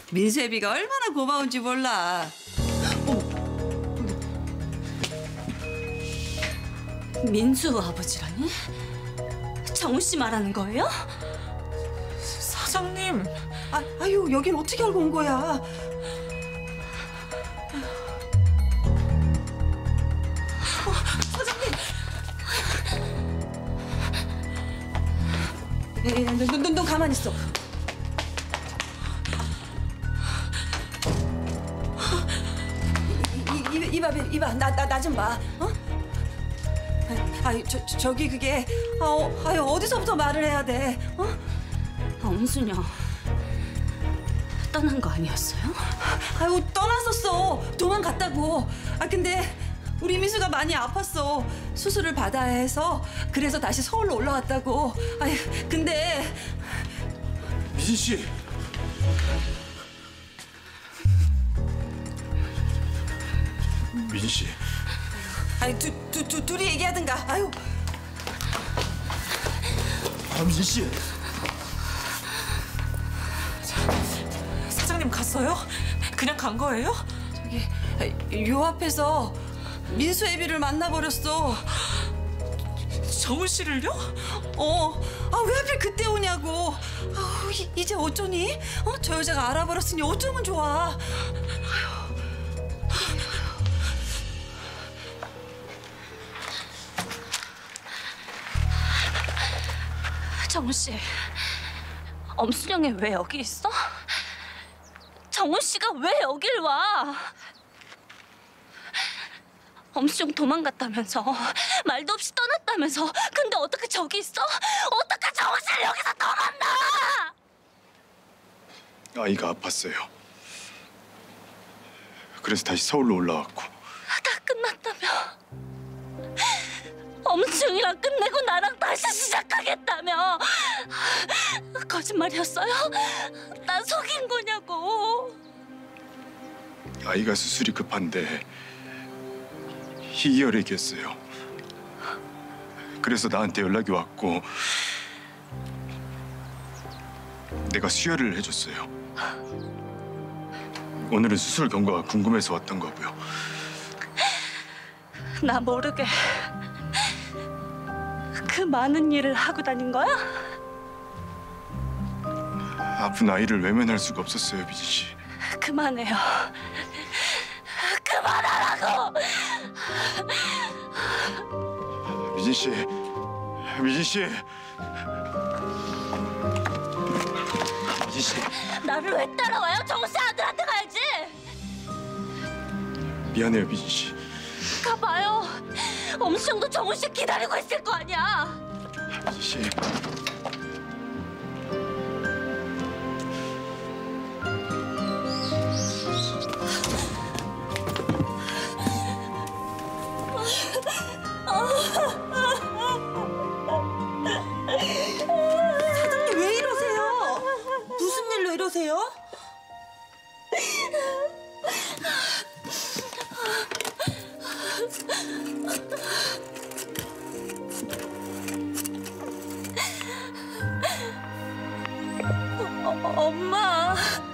민수애비가 얼마나 고마운지 몰라. 민수 아버지라니? 정우 씨 말하는 거예요? 사장님. 아유, 여긴 어떻게 알고 온 거야? 사장님! 눈 가만히 있어. 이봐, 나 좀 봐. 어? 저기 그게 어디서부터 말을 해야 돼? 어? 엄순영 떠난 거 아니었어요? 아유, 떠났었어. 도망갔다고. 근데 우리 민수가 많이 아팠어. 수술을 받아야 해서 그래서 다시 서울로 올라왔다고. 아유, 근데 미진 씨. 미진 씨. 아니, 둘이 얘기하든가. 아유. 미진 씨. 사장님 갔어요? 그냥 간 거예요? 저기 요 앞에서 민수 애비를 만나버렸어. 정우 씨를요? 왜 하필 그때 오냐고. 이제 어쩌니? 저 여자가 알아버렸으니 어쩌면 좋아. 정우 씨, 엄순영이 왜 여기 있어? 정우 씨가 왜 여길 와? 엄순영 도망갔다면서, 말도 없이 떠났다면서. 근데 어떻게 저기 있어? 어떻게 정우 씨를 여기서 더 만나? 아이가 아팠어요. 그래서 다시 서울로 올라왔고. 다 끝났다며. 엄순영이랑 끝내고 나랑 다시 시작하겠다며. 거짓말이었어요? 나 속인 거냐고. 아이가 수술이 급한데 희귀혈액이었어요. 그래서 나한테 연락이 왔고 내가 수혈을 해줬어요. 오늘은 수술 경과가 궁금해서 왔던 거고요. 나 모르게 그 많은 일을 하고 다닌 거야? 아픈 아이를 외면할 수가 없었어요, 미진 씨. 그만해요. 그만하라고! 미진 씨, 미진 씨, 미진 씨. 나를 왜 따라와요? 정우 씨 아들한테 가야지. 미안해요, 미진 씨. 가봐요. 엄수영도 정우 씨 기다리고 있을 거 아니야. 미진 씨. 사장님, 왜 이러세요? 무슨 일로 이러세요? 엄마.